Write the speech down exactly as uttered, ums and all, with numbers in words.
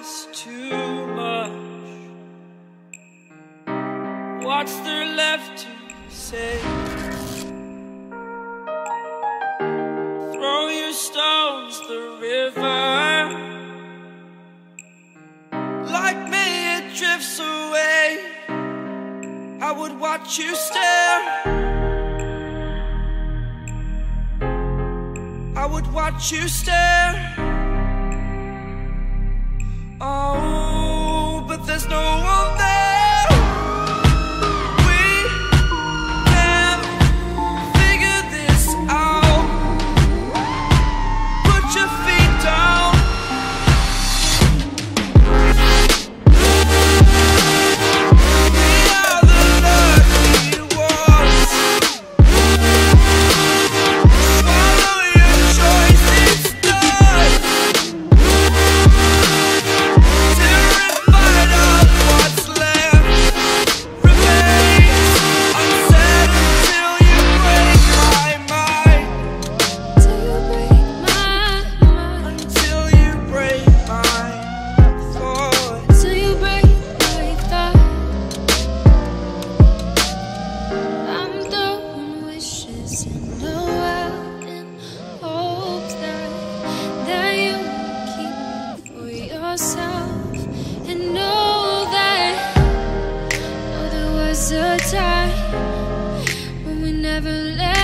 it's too much. What's there left to say? Throw your stones the river. Like me it drifts away. I would watch you stare. I would watch you stare. Oh, but there's no one there. We can figure this out. Put your feet down. We are the lucky ones. Follow your choice, it's done. Terrified of what's left remains unsaid until you break my mind. Till you break my mind. Until you break my thought. Till you break my thought. I'm throwing wishes in the well in hopes that that you will keep them for yourself. And know that, know there was a time when we never let